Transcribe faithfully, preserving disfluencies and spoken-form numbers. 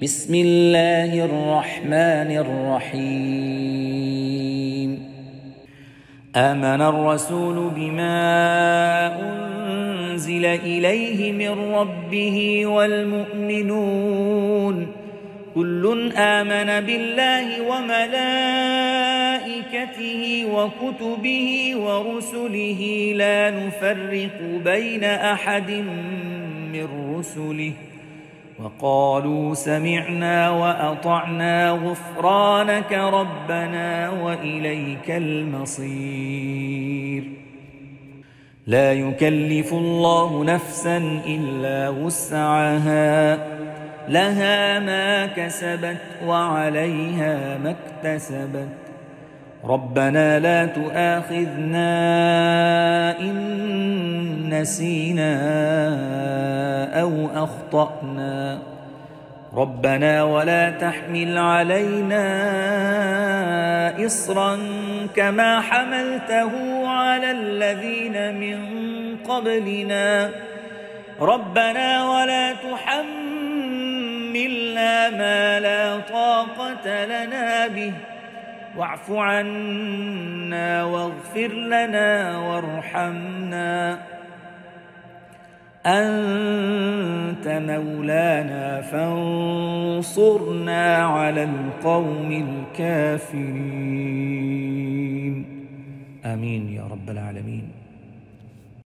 بسم الله الرحمن الرحيم آمن الرسول بما أنزل إليه من ربه والمؤمنون كل آمن بالله وملائكته وكتبه ورسله لا نفرق بين أحد من رسله وقالوا سمعنا وأطعنا غفرانك ربنا وإليك المصير لا يكلف الله نفسا إلا وسعها لها ما كسبت وعليها ما اكتسبت ربنا لا تؤاخذنا إن نسينا أو أخطأنا ربنا ولا تحمل علينا إصرا كما حملته على الذين من قبلنا ربنا ولا تحملنا ما لا طاقة لنا به واعف عنا واغفر لنا وارحمنا أنت مولانا فانصرنا على القوم الكافرين آمين يا رب العالمين.